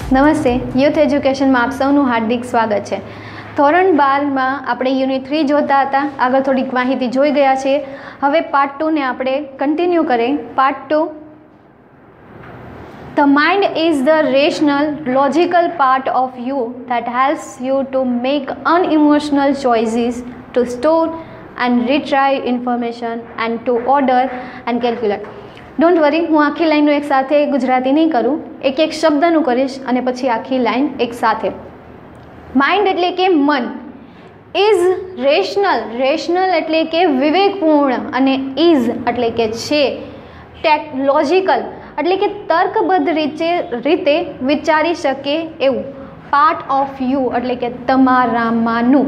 નમસ્તે, યુથ એજ્યુકેશનમાં આપ સૌનું હાર્દિક સ્વાગત છે. ધોરણ 12માં આપણે યુનિટ 3 જોતા હતા. આગળ થોડીક માહિતી જોઈ ગયા છીએ. હવે પાર્ટ 2 ને આપણે કન્ટિન્યુ કરીએ. Part 2, The mind is the rational, logical part of you that helps you to make unemotional choices, to store and retrieve information and to order and calculate. Don't worry, હું આખી લાઈનનું એક સાથે ગુજરાતી નહીં કરું, એક એક શબ્દનું કરીશ અને પછી આખી લાઈન એક સાથે. માઇન્ડ એટલે કે મન, ઇઝ રેશનલ એટલે કે વિવેકપૂર્ણ, અને ઇઝ એટલે કે છે, લોજિકલ એટલે કે તર્કબદ્ધ રીતે વિચારી શકે એવું, પાર્ટ ઓફ યુ એટલે કે તમારામાંનું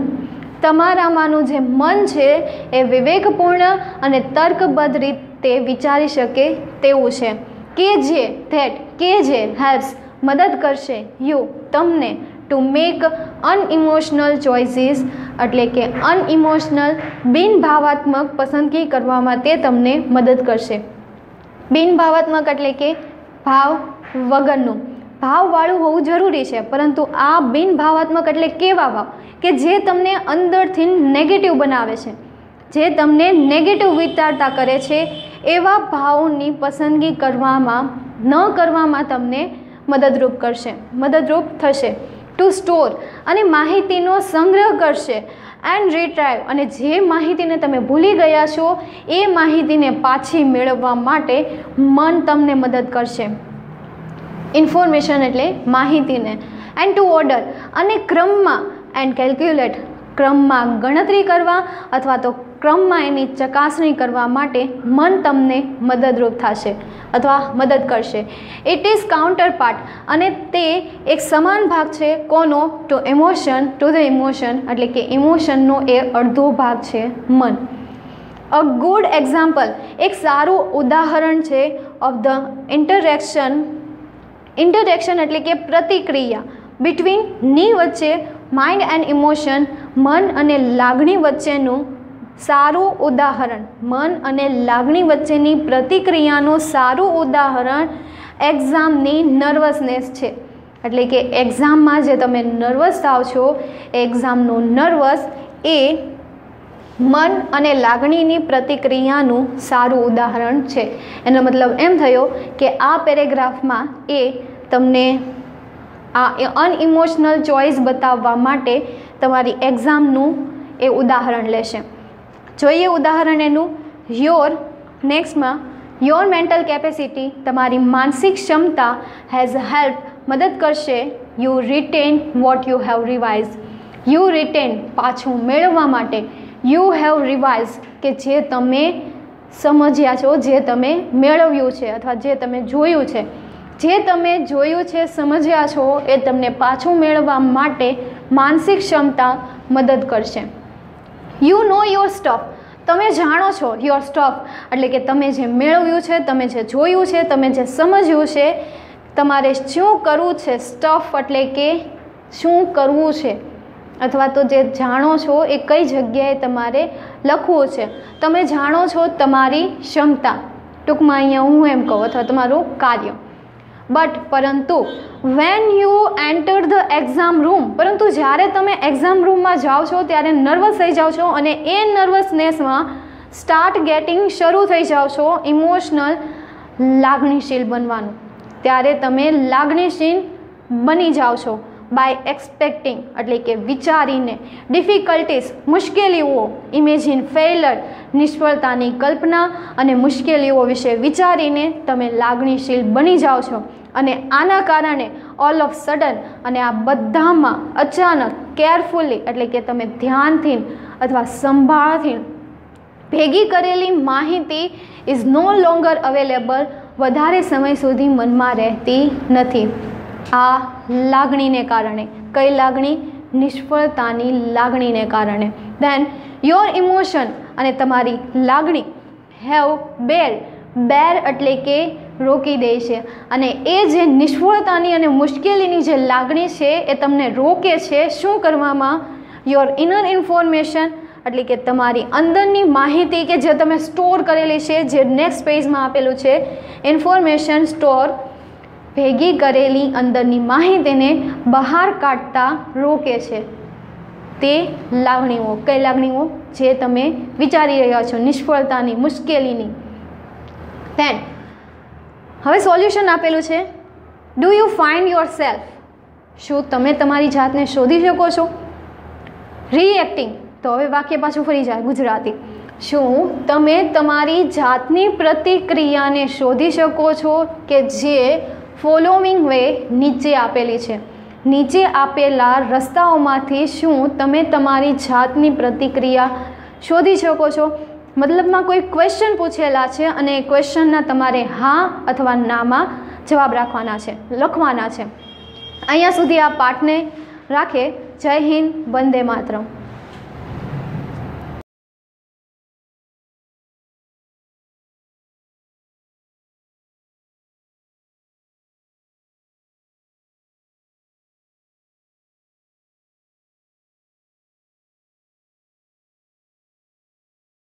જે મન છે એ વિવેકપૂર્ણ અને તર્કબદ્ધ રીતે વિચારી શકે તેવું છે. કે જે હેલ્પ્સ મદદ કરશે યુ તમને ટુ મેક અનઇમોશનલ ચોઇસીસ એટલે કે અનઇમોશનલ બિનભાવાત્મક પસંદગી કરવામાં તે તમને મદદ કરશે. બિનભાવાત્મક એટલે કે ભાવ વગરનું, ભાવવાળું હોવું જરૂરી છે, પરંતુ આ બિનભાવાત્મક એટલે કેવા ભાવ કે જે તમને અંદરથી નેગેટિવ બનાવે છે, જે તમને નેગેટિવ વિચારતા કરે છે, એવા ભાવોની પસંદગી કરવામાં તમને મદદરૂપ થશે. ટુ સ્ટોર અને માહિતીનો સંગ્રહ કરશે. એન્ડ રિટ્રાઈવ અને જે માહિતીને તમે ભૂલી ગયા છો એ માહિતીને પાછી મેળવવા માટે મન તમને મદદ કરશે. ઇન્ફોર્મેશન એટલે માહિતીને. એન્ડ ટુ ઓર્ડર અને ક્રમમાં, એન્ડ કેલ્ક્યુલેટ ક્રમમાં ગણતરી કરવા અથવા તો ક્રમમાં એની ચકાસણી કરવા માટે મન તમને મદદરૂપ થશે અથવા મદદ કરશે. ઇટ ઇઝ કાઉન્ટર પાર્ટ અને તે એક સમાન ભાગ છે કોનો? ટુ ધ ઇમોશન એટલે કે ઇમોશનનો એ અડધો ભાગ છે મન. અ ગુડ એક્ઝામ્પલ એક સારું ઉદાહરણ છે ઓફ ધ ઇન્ટરેક્શન એટલે કે પ્રતિક્રિયા બિટવીન ની વચ્ચે માઇન્ડ એન્ડ ઇમોશન, મન અને લાગણી વચ્ચેનું સારું ઉદાહરણ, મન અને લાગણી વચ્ચેની પ્રતિક્રિયાનું સારું ઉદાહરણ એક્ઝામની નર્વસનેસ છે. એટલે કે એક્ઝામમાં જે તમે નર્વસ થાવ છો, એક્ઝામનું નર્વસ એ મન અને લાગણીની પ્રતિક્રિયાનું સારું ઉદાહરણ છે. એનો મતલબ એમ થયો કે આ પેરેગ્રાફમાં એ તમને આ અનઇમોશનલ ચોઇસ બતાવવા માટે તમારી એક્ઝામનું એ ઉદાહરણ લેશે. જોઈએ ઉદાહરણ એનું. નેક્સ્ટમાં યોર મેન્ટલ કેપેસિટી તમારી માનસિક ક્ષમતા હેઝ હેલ્પ મદદ કરશે you retain what you have revise. You retain પાછું મેળવવા માટે, યુ હેવ રિવાઇઝ કે જે તમે સમજ્યા છો, જે તમે મેળવ્યું છે અથવા જે તમે જોયું છે, સમજ્યા છો એ તમને પાછું મેળવવા માટે માનસિક ક્ષમતા મદદ કરશે. યુ નો યોર સ્ટફ તમે જાણો છો. યોર સ્ટફ એટલે કે તમે જે મેળવ્યું છે, તમે જે જોયું છે, તમે જે સમજ્યું છે, તમારે શું કરવું છે. સ્ટફ એટલે કે શું કરવું છે અથવા તો જે જાણો છો એ કઈ જગ્યાએ તમારે લખવું છે. તમે જાણો છો તમારી ક્ષમતા, ટૂંકમાં અહીંયા હું એમ કહું, અથવા તમારું કાર્ય. પરંતુ when you enter the exam room, પરંતુ જ્યારે તમે એક્ઝામ રૂમમાં જાઓ છો ત્યારે નર્વસ થઈ જાઓ છો અને એ નર્વસનેસમાં શરૂ થઈ જાઓ છો ઇમોશનલ, લાગણીશીલ બનવાનું. ત્યારે તમે લાગણીશીલ બની જાઓ છો. બાય એક્સપેક્ટિંગ એટલે કે વિચારીને, ડિફિકલ્ટીઝ મુશ્કેલીઓ, ઇમેજિન ફેઇલર નિષ્ફળતાની કલ્પના અને મુશ્કેલીઓ વિશે વિચારીને તમે લાગણીશીલ બની જાઓ છો. અને આના કારણે ઓલ ઓફ સડન અને આ બધામાં અચાનક કેરફુલી એટલે કે તમે ધ્યાનથી અથવા સંભાળથી ભેગી કરેલી માહિતી ઇઝ નો લોંગર અવેલેબલ વધારે સમય સુધી મનમાં રહેતી નથી. આ લાગણીને કારણે. કઈ લાગણી? નિષ્ફળતાની લાગણીને કારણે. ધેન યોર ઇમોશન અને તમારી લાગણી હેવ બેર એટલે કે રોકી દે છે. અને એ જે નિષ્ફળતાની અને મુશ્કેલીની જે લાગણી છે એ તમને રોકે છે શું કરવામાં? યોર ઇનર ઇન્ફોર્મેશન એટલે કે તમારી અંદરની માહિતી કે જે તમે સ્ટોર કરેલી છે, જે નેક્સ્ટ પેજમાં આપેલું છે, ઇન્ફોર્મેશન સ્ટોર ભેગી કરેલી અંદરની માહિતીને બહાર કાઢતા રોકે છે તે લાગણીઓ. કઈ લાગણીઓ? જે તમે વિચારી રહ્યા છો, નિષ્ફળતાની, મુશ્કેલીની. ધેન હવે સોલ્યુશન આપેલું છે. Do you find your self? શું તમે તમારી જાતને શોધી શકો છો? રિએક્ટિંગ, તો હવે વાક્ય પાછું ફરી જાય ગુજરાતી. શું તમે તમારી જાતની પ્રતિક્રિયાને શોધી શકો છો કે જે ફોલોવિંગ વે નીચે આપેલી છે? નીચે આપેલા રસ્તાઓમાંથી શું તમે તમારી જાતની પ્રતિક્રિયા શોધી શકો છો? મતલબમાં કોઈ ક્વેશ્ચન પૂછેલા છે અને એ ક્વેશ્ચનના તમારે હા અથવા નામાં જવાબ રાખવાના છે, લખવાના છે. અહીંયા સુધી આ પાઠને રાખે. જય હિન્દ, વંદે માતરમ.